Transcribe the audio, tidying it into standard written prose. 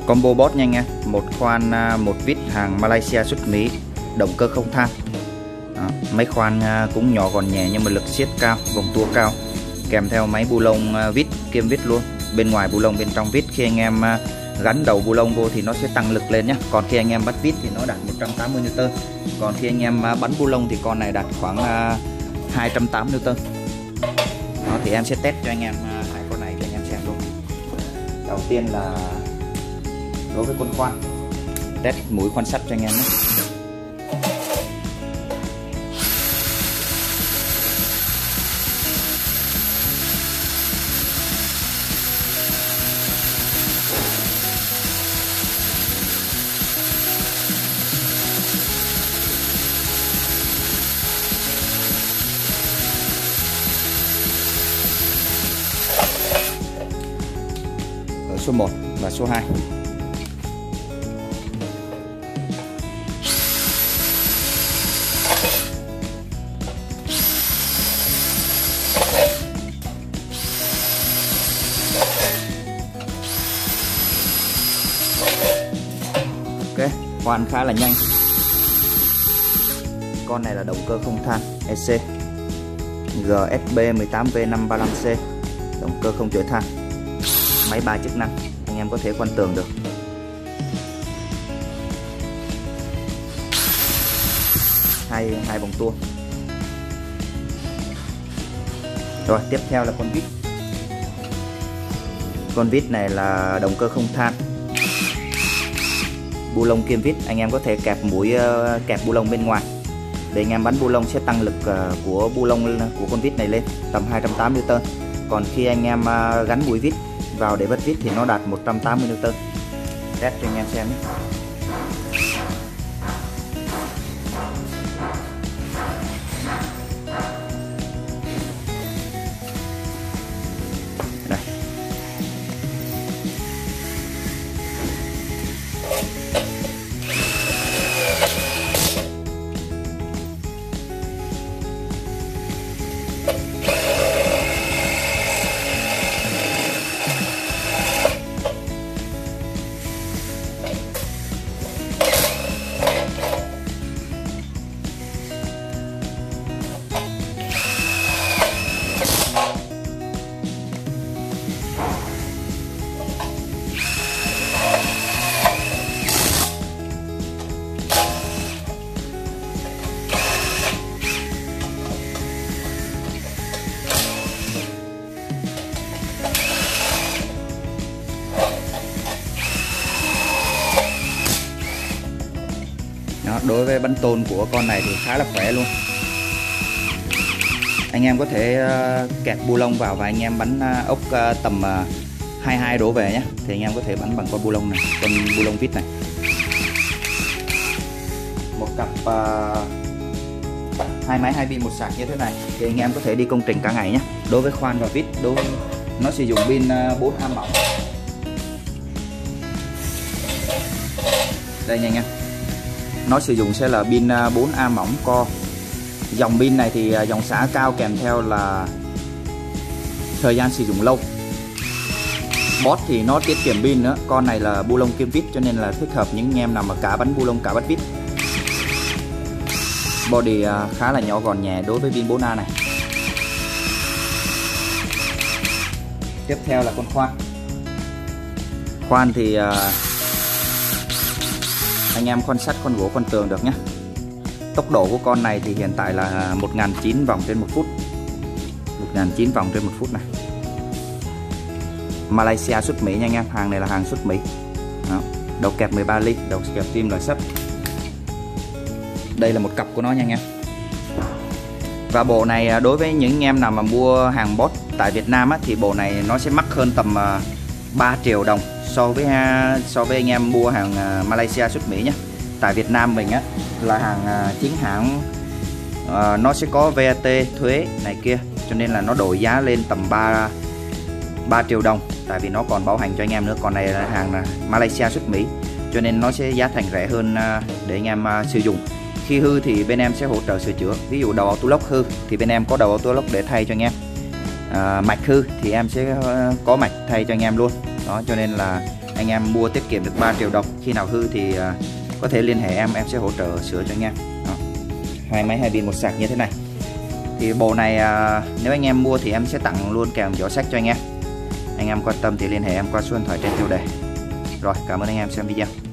Combo boss nha anh em. Một khoan một vít hàng Malaysia xuất Mỹ, động cơ không than. Đó, mấy khoan cũng nhỏ gọn nhẹ nhưng mà lực siết cao, vòng tua cao, kèm theo máy bu lông vít kiêm vít luôn. Bên ngoài bu lông, bên trong vít. Khi anh em gắn đầu bu lông vô thì nó sẽ tăng lực lên nhé. Còn khi anh em bắt vít thì nó đạt 180 N. Còn khi anh em bắn bu lông thì con này đạt khoảng 280 N. Đó, thì em sẽ test cho anh em hai con này cho anh em xem luôn. Đầu tiên là đối với con khoan, test mũi khoan sắt cho anh em nhé. Ở số 1 và số 2. Ok, khoan khá là nhanh. Con này là động cơ không than EC GSB 18V535C, động cơ không chở than, máy 3 chức năng, anh em có thể khoan tường được. Hai vòng tua. Rồi tiếp theo là con vít. Con vít này là động cơ không than, bu lông kiêm vít. Anh em có thể kẹp mũi, kẹp bu lông bên ngoài để anh em bắn bu lông sẽ tăng lực của bu lông của con vít này lên tầm 280 N. Còn khi anh em gắn mũi vít vào để bắt vít thì nó đạt 180 N. Test cho anh em xem nhé. Đây. Đó, đối với bắn tôn của con này thì khá là khỏe luôn. Anh em có thể kẹp bu lông vào và anh em bắn ốc tầm 22 đổ về nhé. Thì anh em có thể bắn bằng con bu lông này, con bu lông vít này. Một cặp hai máy 2 pin một sạc như thế này thì anh em có thể đi công trình cả ngày nhé. Đối với khoan và vít, nó sử dụng pin 4A mỏng. Đây nha anh em, nó sử dụng sẽ là pin 4A mỏng co. Dòng pin này thì dòng xả cao, kèm theo là thời gian sử dụng lâu. Boss thì nó tiết kiệm pin nữa. Con này là bu lông kiêm vít cho nên là thích hợp những anh em nào mà cả bắn bu lông cả bắt vít. Body khá là nhỏ gọn nhẹ đối với pin 4A này. Tiếp theo là con khoan. Khoan thì anh em khoan sắt, khoan gỗ, khoan tường được nhé. Tốc độ của con này thì hiện tại là 1.900 vòng trên 1 phút. 1.900 vòng trên 1 phút này. Malaysia xuất Mỹ nha anh em. Hàng này là hàng xuất Mỹ. Đó. Đầu kẹp 13 ly, đầu kẹp tim là sắt. Đây là một cặp của nó nha anh em. Và bộ này đối với những anh em nào mà mua hàng boss tại Việt Nam á, thì bộ này nó sẽ mắc hơn tầm 3 triệu đồng so với anh em mua hàng Malaysia xuất Mỹ nhé. Tại Việt Nam mình á là hàng chính hãng, nó sẽ có VAT, thuế này kia, cho nên là nó đổi giá lên tầm 3 triệu đồng, tại vì nó còn bảo hành cho anh em nữa. Còn này là hàng Malaysia xuất Mỹ, cho nên nó sẽ giá thành rẻ hơn để anh em sử dụng. Khi hư thì bên em sẽ hỗ trợ sửa chữa. Ví dụ đầu auto lock hư thì bên em có đầu auto lock để thay cho anh em. Mạch hư thì em sẽ có mạch thay cho anh em luôn. Đó, cho nên là anh em mua tiết kiệm được 3 triệu đồng. Khi nào hư thì có thể liên hệ em sẽ hỗ trợ sửa cho anh em. Đó. 2 máy 2 pin 1 sạc như thế này. Thì bộ này nếu anh em mua thì em sẽ tặng luôn kèm giỏ xách cho anh em. Anh em quan tâm thì liên hệ em qua số điện thoại trên tiêu đề. Rồi, cảm ơn anh em xem video.